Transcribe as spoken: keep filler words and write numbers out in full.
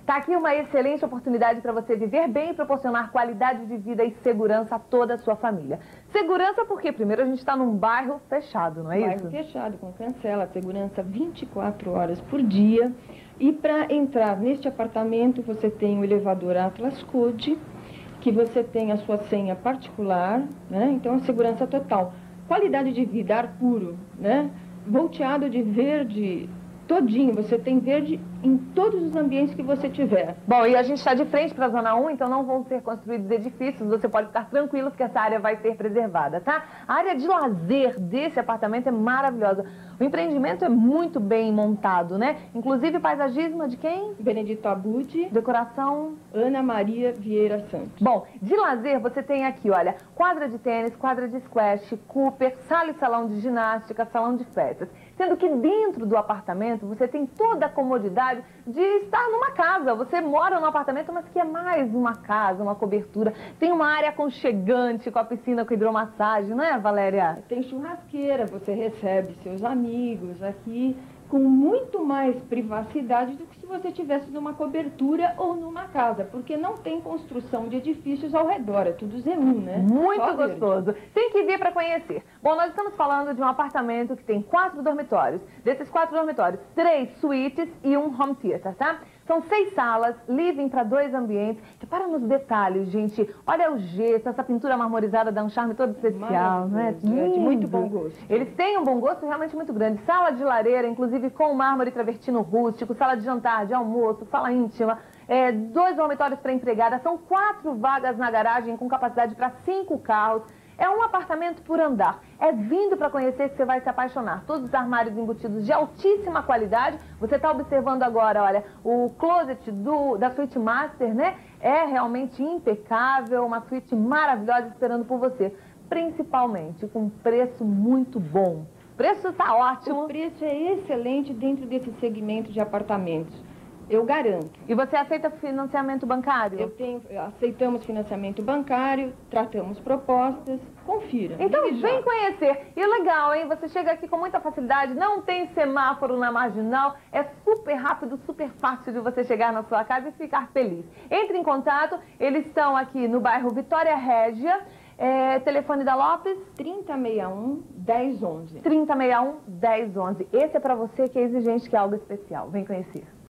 Tá aqui uma excelente oportunidade para você viver bem e proporcionar qualidade de vida e segurança a toda a sua família. Segurança porque, primeiro, a gente está num bairro fechado, não é bairro isso? Bairro fechado, com cancela, segurança vinte e quatro horas por dia. E para entrar neste apartamento, você tem o elevador Atlas Code, que você tem a sua senha particular, né? Então, a segurança total. Qualidade de vida, ar puro, né? Volteado de verde todinho, você tem verde em todos os ambientes que você tiver. Bom, e a gente está de frente para a Zona um, então não vão ser construídos edifícios, você pode ficar tranquilo que essa área vai ser preservada, tá? A área de lazer desse apartamento é maravilhosa. O empreendimento é muito bem montado, né? Inclusive paisagismo de quem? Benedito Abud. Decoração? Ana Maria Vieira Santos. Bom, de lazer você tem aqui, olha, quadra de tênis, quadra de squash, Cooper, sala e salão de ginástica, salão de festas. Sendo que dentro do apartamento você tem toda a comodidade de estar numa casa. Você mora num apartamento, mas que é mais uma casa, uma cobertura. Tem uma área aconchegante com a piscina com hidromassagem, não é, Valéria? Tem churrasqueira, você recebe seus amigos aqui com muito mais privacidade do que se você estivesse numa cobertura ou numa casa, porque não tem construção de edifícios ao redor, é tudo Z um, né? Muito Só gostoso. verde. Tem que vir para conhecer. Bom, nós estamos falando de um apartamento que tem quatro dormitórios. Desses quatro dormitórios, três suítes e um home theater, tá? São seis salas, living para dois ambientes. Repara nos detalhes, gente. Olha o gesso, essa pintura marmorizada dá um charme todo especial, não é? É de muito bom gosto. Eles têm um bom gosto realmente muito grande. Sala de lareira, inclusive com mármore travertino rústico, sala de jantar, de almoço, sala íntima, é, dois dormitórios para empregada, são quatro vagas na garagem com capacidade para cinco carros. É um apartamento por andar. É vindo para conhecer que você vai se apaixonar. Todos os armários embutidos de altíssima qualidade. Você está observando agora, olha, o closet do, da suíte master, né? É realmente impecável, uma suíte maravilhosa esperando por você. Principalmente com preço muito bom. O preço está ótimo. O preço é excelente dentro desse segmento de apartamentos. Eu garanto. E você aceita financiamento bancário? Eu tenho, aceitamos financiamento bancário, tratamos propostas, confira. Então vem conhecer. E legal, hein? Você chega aqui com muita facilidade, não tem semáforo na marginal, é super rápido, super fácil de você chegar na sua casa e ficar feliz. Entre em contato, eles estão aqui no bairro Vitória Régia, é, telefone da Lopes? trinta sessenta e um, dez onze. trinta sessenta e um, dez onze. Esse é pra você que é exigente, que é algo especial. Vem conhecer.